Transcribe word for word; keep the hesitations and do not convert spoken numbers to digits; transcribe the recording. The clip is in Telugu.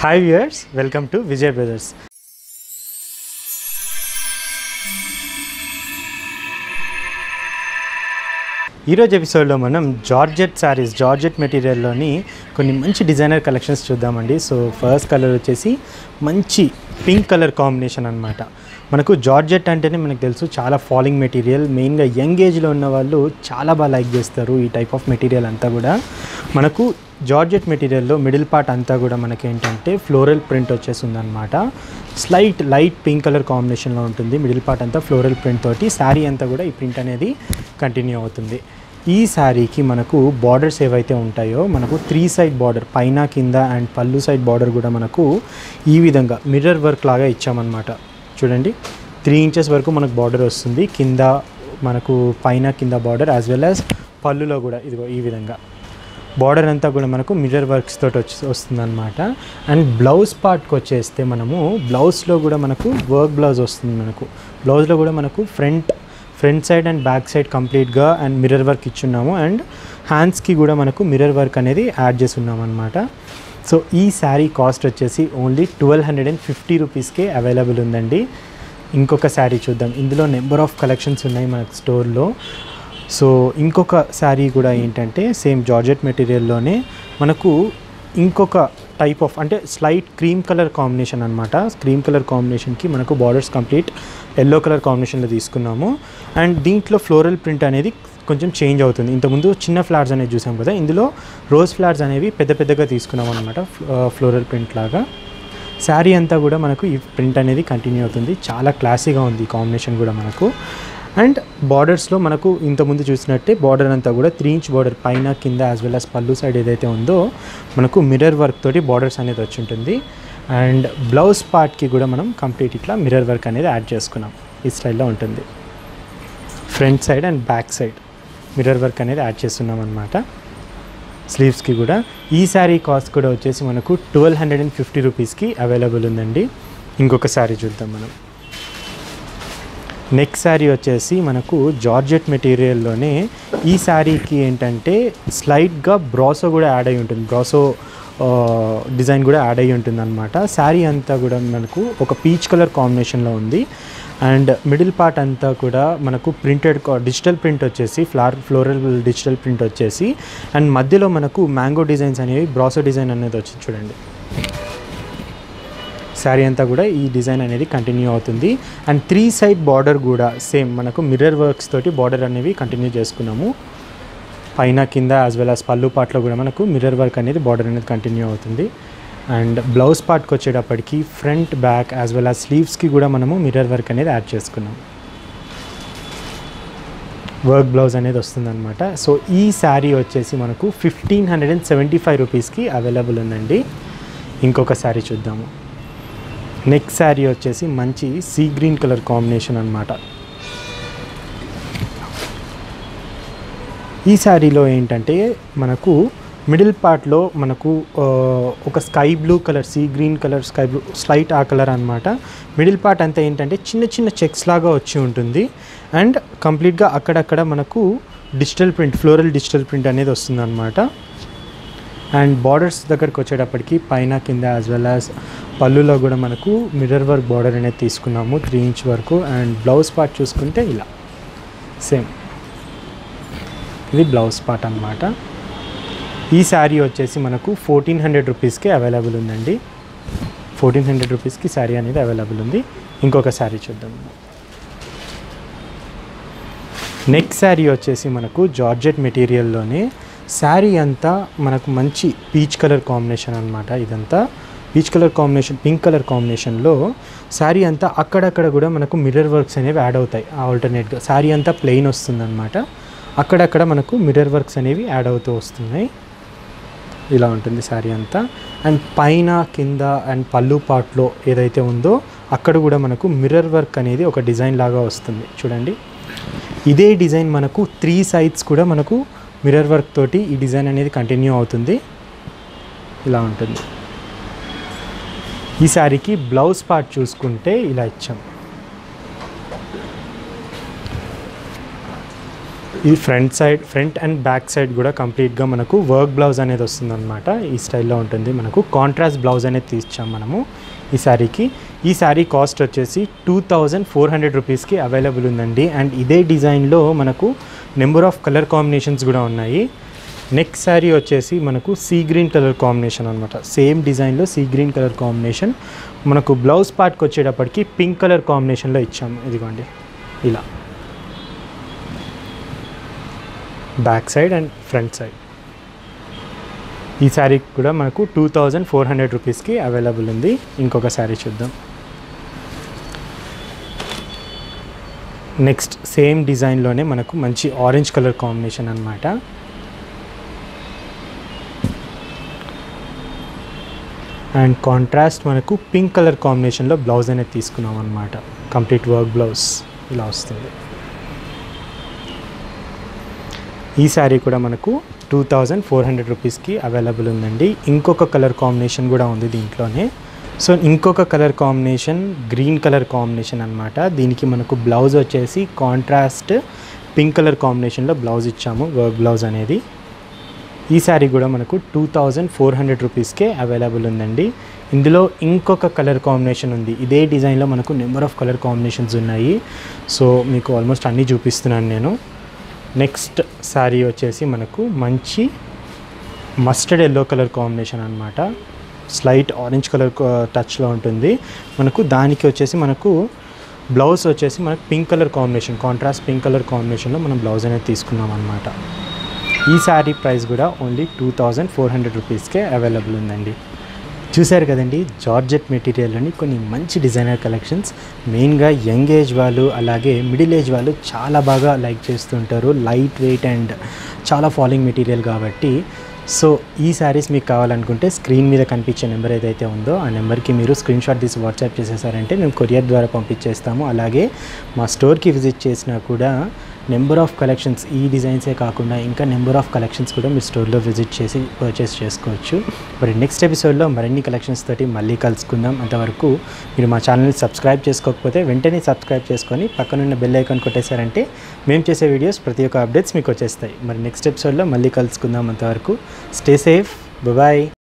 Hi viewers, welcome to Vijay brothers. ఈరోజు ఎపిసోడ్లో మనం జార్జెట్ శారీస్, జార్జెట్ మెటీరియల్లోని కొన్ని మంచి డిజైనర్ కలెక్షన్స్ చూద్దామండి. సో ఫస్ట్ కలర్ వచ్చేసి మంచి పింక్ కలర్ కాంబినేషన్ అనమాట. మనకు జార్జెట్ అంటేనే మనకు తెలుసు చాలా ఫాలింగ్ మెటీరియల్. మెయిన్గా యంగ్ ఏజ్లో ఉన్న వాళ్ళు చాలా బాగా లైక్ చేస్తారు ఈ టైప్ ఆఫ్ మెటీరియల్ అంతా కూడా. మనకు జార్జెట్ మెటీరియల్లో మిడిల్ పార్ట్ అంతా కూడా మనకి ఏంటంటే ఫ్లోరల్ ప్రింట్ వచ్చేసింది అనమాట. స్లైట్ లైట్ పింక్ కలర్ కాంబినేషన్లో ఉంటుంది. మిడిల్ పార్ట్ అంతా ఫ్లోరల్ ప్రింట్ తోటి శారీ అంతా కూడా ఈ ప్రింట్ అనేది కంటిన్యూ అవుతుంది. ఈ శారీకి మనకు బార్డర్స్ ఏవైతే ఉంటాయో మనకు త్రీ సైడ్ బార్డర్, పైన కింద అండ్ పళ్ళు సైడ్ బార్డర్ కూడా మనకు ఈ విధంగా మిర్రర్ వర్క్ లాగా ఇచ్చామన్నమాట. చూడండి, త్రీ ఇంచెస్ వరకు మనకు బార్డర్ వస్తుంది. కింద మనకు పైన కింద బార్డర్ యాజ్ వెల్ యాజ్ పళ్ళులో కూడా ఇదిగో ఈ విధంగా బార్డర్ అంతా కూడా మనకు మిర్రర్ వర్క్స్ తోటి వచ్చి వస్తుందన్నమాట. అండ్ బ్లౌజ్ పార్ట్కి వచ్చేస్తే మనము బ్లౌజ్లో కూడా మనకు వర్క్ బ్లౌజ్ వస్తుంది. మనకు బ్లౌజ్లో కూడా మనకు front front side and back side కంప్లీట్గా అండ్ మిర్రర్ వర్క్ ఇచ్చున్నాము. అండ్ హ్యాండ్స్కి కూడా మనకు మిర్రర్ వర్క్ అనేది యాడ్ చేసి ఉన్నాం అనమాట. సో ఈ శారీ కాస్ట్ వచ్చేసి only twelve hundred and fifty రూపీస్కే అవైలబుల్ ఉందండి. ఇంకొక శారీ చూద్దాం. ఇందులో నెంబర్ ఆఫ్ కలెక్షన్స్ ఉన్నాయి మనకు స్టోర్లో. సో ఇంకొక శారీ కూడా ఏంటంటే సేమ్ జార్జెట్ మెటీరియల్లోనే మనకు ఇంకొక టైప్ ఆఫ్ అంటే స్లైట్ క్రీమ్ కలర్ కాంబినేషన్ అనమాట. క్రీమ్ కలర్ కాంబినేషన్కి మనకు బార్డర్స్ కంప్లీట్ ఎల్లో కలర్ కాంబినేషన్లో తీసుకున్నాము. అండ్ దీంట్లో ఫ్లోరల్ ప్రింట్ అనేది కొంచెం చేంజ్ అవుతుంది. ఇంతకుముందు చిన్న ఫ్లవర్స్ అనేది చూసాం కదా, ఇందులో రోజ్ ఫ్లవర్స్ అనేవి పెద్ద పెద్దగా తీసుకున్నాం అనమాట, ఫ్లోరల్ ప్రింట్ లాగా. శారీ అంతా కూడా మనకు ఈ ప్రింట్ అనేది కంటిన్యూ అవుతుంది. చాలా క్లాసీగా ఉంది ఈ కాంబినేషన్ కూడా మనకు. అండ్ బార్డర్స్లో మనకు ఇంతకుముందు చూసినట్టే బార్డర్ అంతా కూడా త్రీ ఇంచ్ బార్డర్ పైన కింద యాజ్ వెల్ యాజ్ పళ్ళు సైడ్ ఏదైతే ఉందో మనకు మిర్రర్ వర్క్ తోటి బార్డర్స్ అనేది వచ్చి ఉంటుంది. అండ్ బ్లౌజ్ పార్ట్కి కూడా మనం కంప్లీట్ ఇట్లా మిర్రర్ వర్క్ అనేది యాడ్ చేసుకున్నాం. ఈ స్టైల్లో ఉంటుంది. Front side and back side mirror work అనేది యాడ్ చేస్తున్నాం అనమాట. స్లీవ్స్కి కూడా ఈ శారీ కాస్ట్ కూడా వచ్చేసి మనకు ట్వెల్వ్ హండ్రెడ్ అండ్ ఫిఫ్టీ రూపీస్కి అవైలబుల్ ఉందండి. ఇంకొక శారీ చూద్దాం మనం. నెక్స్ట్ శారీ వచ్చేసి మనకు జార్జెట్ మెటీరియల్లోనే ఈ శారీకి ఏంటంటే స్లైట్గా బ్రాసో కూడా యాడ్ అయి ఉంటుంది. బ్రాసో డిజైన్ కూడా యాడ్ అయ్యి ఉంటుంది అనమాట. శారీ అంతా కూడా మనకు ఒక పీచ్ కలర్ కాంబినేషన్లో ఉంది. అండ్ మిడిల్ పార్ట్ అంతా కూడా మనకు ప్రింటెడ్ డిజిటల్ ప్రింట్ వచ్చేసి ఫ్లార్ ఫ్లోరల్ డిజిటల్ ప్రింట్ వచ్చేసి అండ్ మధ్యలో మనకు మ్యాంగో డిజైన్స్ అనేవి బ్రాసో డిజైన్ అనేది వచ్చి చూడండి. శారీ అంతా కూడా ఈ డిజైన్ అనేది కంటిన్యూ అవుతుంది. అండ్ త్రీ సైడ్ బార్డర్ కూడా సేమ్ మనకు మిర్రర్ వర్క్స్ తోటి బార్డర్ అనేవి కంటిన్యూ చేసుకున్నాము. పైన కింద యాజ్ వెల్ యాజ్ పళ్ళు పార్ట్లో కూడా మనకు మిర్రర్ వర్క్ అనేది బార్డర్ అనేది కంటిన్యూ అవుతుంది. అండ్ బ్లౌజ్ పార్ట్కి వచ్చేటప్పటికి front back as well as స్లీవ్స్కి కూడా మనము మిర్రర్ వర్క్ అనేది యాడ్ చేసుకున్నాం. వర్క్ బ్లౌజ్ అనేది వస్తుందన్నమాట. సో ఈ శారీ వచ్చేసి మనకు fifteen hundred and seventy five రూపీస్కి అవైలబుల్ ఉందండి. ఇంకొక శారీ చూద్దాము. నెక్స్ట్ శారీ వచ్చేసి మంచి సీ గ్రీన్ కలర్ కాంబినేషన్ అనమాట. ఈ శారీలో ఏంటంటే మనకు మిడిల్ పార్ట్లో మనకు ఒక sky blue colour, sea green colour, sky blue slight ఆ కలర్ అనమాట. మిడిల్ పార్ట్ అంతా ఏంటంటే చిన్న చిన్న చెక్స్ లాగా వచ్చి ఉంటుంది. అండ్ కంప్లీట్గా అక్కడక్కడ మనకు digital print, floral digital print అనేది వస్తుంది అనమాట. అండ్ బార్డర్స్ దగ్గరికి వచ్చేటప్పటికి పైన కింద యాజ్ వెల్ యాజ్ పళ్ళులో కూడా మనకు మిర్రర్ వర్క్ బార్డర్ అనేది తీసుకున్నాము త్రీ ఇంచ్ వరకు. అండ్ బ్లౌజ్ పార్ట్ చూసుకుంటే ఇలా సేమ్ ఇది బ్లౌజ్ పార్ట్ అనమాట. ఈ శారీ వచ్చేసి మనకు ఫోర్టీన్ హండ్రెడ్ రూపీస్కి అవైలబుల్ ఉందండి. ఫోర్టీన్ హండ్రెడ్ రూపీస్కి శారీ అనేది అవైలబుల్ ఉంది. ఇంకొక శారీ చూద్దాం. నెక్స్ట్ శారీ వచ్చేసి మనకు జార్జెట్ మెటీరియల్లోనే శారీ అంతా మనకు మంచి పీచ్ కలర్ కాంబినేషన్ అనమాట. ఇదంతా peach colour combination, pink colour కాంబినేషన్లో శారీ అంతా అక్కడక్కడ కూడా మనకు మిర్రర్ వర్క్స్ అనేవి యాడ్ అవుతాయి. ఆల్టర్నేట్గా శారీ అంతా ప్లెయిన్ వస్తుందన్నమాట. అక్కడక్కడ మనకు మిర్రర్ వర్క్స్ అనేవి యాడ్ అవుతూ వస్తున్నాయి. ఇలా ఉంటుంది శారీ అంతా. అండ్ పైన కింద అండ్ పళ్ళు పార్ట్లో ఏదైతే ఉందో అక్కడ కూడా మనకు మిర్రర్ వర్క్ అనేది ఒక డిజైన్ లాగా వస్తుంది. చూడండి, ఇదే డిజైన్ మనకు త్రీ సైడ్స్ కూడా మనకు మిర్రర్ వర్క్ తోటి ఈ డిజైన్ అనేది కంటిన్యూ అవుతుంది. ఇలా ఉంటుంది. ఈ శారీకి బ్లౌజ్ పార్ట్ చూసుకుంటే ఇలా ఇచ్చాం. ఇది front side front and back side కూడా కంప్లీట్గా మనకు వర్క్ బ్లౌజ్ అనేది వస్తుందన్నమాట. ఈ స్టైల్లో ఉంటుంది. మనకు కాంట్రాస్ట్ బ్లౌజ్ అనేది తీర్చాం మనము ఈ శారీకి. ఈ శారీ కాస్ట్ వచ్చేసి టూ థౌజండ్ ఫోర్ హండ్రెడ్ రూపీస్కి అవైలబుల్ ఉందండి. అండ్ ఇదే డిజైన్లో మనకు నెంబర్ ఆఫ్ కలర్ కాంబినేషన్స్ కూడా ఉన్నాయి. నెక్స్ట్ శారీ వచ్చేసి మనకు సీ గ్రీన్ కలర్ కాంబినేషన్ అనమాట. సేమ్ డిజైన్లో సీ గ్రీన్ కలర్ కాంబినేషన్. మనకు బ్లౌజ్ పార్ట్కి వచ్చేటప్పటికి పింక్ కలర్ కాంబినేషన్లో ఇచ్చాము. ఇదిగోండి ఇలా back side and front side. ఈ శారీ కూడా మనకు టూ థౌజండ్ ఫోర్ హండ్రెడ్ రూపీస్కి అవైలబుల్ ఉంది. ఇంకొక శారీ చూద్దాం. నెక్స్ట్ సేమ్ డిజైన్లోనే మనకు మంచి ఆరెంజ్ కలర్ కాంబినేషన్ అనమాట. అండ్ కాంట్రాస్ట్ మనకు పింక్ కలర్ కాంబినేషన్లో బ్లౌజ్ అనేది తీసుకున్నాం అనమాట. కంప్లీట్ వర్క్ బ్లౌజ్ ఇలా వస్తుంది. ఈ శారీ కూడా మనకు టూ థౌజండ్ ఫోర్ హండ్రెడ్ రూపీస్కి అవైలబుల్ ఉందండి. ఇంకొక కలర్ కాంబినేషన్ కూడా ఉంది దీంట్లోనే. సో ఇంకొక colour combination green colour combination అనమాట. దీనికి మనకు బ్లౌజ్ వచ్చేసి కాంట్రాస్ట్ పింక్ కలర్ కాంబినేషన్లో బ్లౌజ్ ఇచ్చాము, వర్క్ బ్లౌజ్ అనేది. ఈ శారీ కూడా మనకు టూ థౌజండ్ ఫోర్ హండ్రెడ్ రూపీస్కే అవైలబుల్ ఉందండి. ఇందులో ఇంకొక కలర్ కాంబినేషన్ ఉంది. ఇదే డిజైన్లో మనకు నెంబర్ ఆఫ్ కలర్ కాంబినేషన్స్ ఉన్నాయి. సో మీకు ఆల్మోస్ట్ అన్నీ చూపిస్తున్నాను నేను. నెక్స్ట్ శారీ వచ్చేసి మనకు మంచి మస్టర్డ్ ఎల్లో కలర్ కాంబినేషన్ అనమాట. స్లైట్ ఆరెంజ్ కలర్ టచ్లో ఉంటుంది. మనకు దానికి వచ్చేసి మనకు బ్లౌజ్ వచ్చేసి మనకు pink colour combination, contrast pink colour కాంబినేషన్లో మనం బ్లౌజ్ అనేది తీసుకున్నాం అనమాట. ఈ శారీ ప్రైస్ కూడా only two thousand four hundred రూపీస్కే అవైలబుల్ ఉందండి. చూశారు కదండి, జార్జెట్ మెటీరియల్లోని కొన్ని మంచి డిజైనర్ కలెక్షన్స్. మెయిన్గా యంగ్ ఏజ్ వాళ్ళు అలాగే మిడిల్ ఏజ్ వాళ్ళు చాలా బాగా లైక్ చేస్తుంటారు. లైట్ వెయిట్ అండ్ చాలా ఫాలింగ్ మెటీరియల్ కాబట్టి. సో ఈ శారీస్ మీకు కావాలనుకుంటే స్క్రీన్ మీద కనిపించే నెంబర్ ఏదైతే ఉందో ఆ నెంబర్కి మీరు స్క్రీన్ షాట్ తీసి వాట్సాప్ చేసేసారంటే మేము కొరియర్ ద్వారా పంపించేస్తాము. అలాగే మా స్టోర్కి విజిట్ చేసినా కూడా నెంబర్ ఆఫ్ కలెక్షన్స్ ఈ డిజైన్సే కాకుండా ఇంకా నెంబర్ ఆఫ్ కలెక్షన్స్ కూడా మీ స్టోర్లో విజిట్ చేసి పర్చేస్ చేసుకోవచ్చు. మరి నెక్స్ట్ ఎపిసోడ్లో మరిన్ని కలెక్షన్స్ తోటి మళ్ళీ కలుసుకుందాం. అంతవరకు మీరు మా ఛానల్ని సబ్స్క్రైబ్ చేసుకోకపోతే వెంటనే సబ్స్క్రైబ్ చేసుకొని పక్కనున్న బెల్ ఐకాన్ కొట్టేశారంటే మేము చేసే వీడియోస్ ప్రతి ఒక్క అప్డేట్స్ మీకు వచ్చేస్తాయి. మరి నెక్స్ట్ ఎపిసోడ్లో మళ్ళీ కలుసుకుందాం. అంతవరకు స్టే సేఫ్, బాయ్.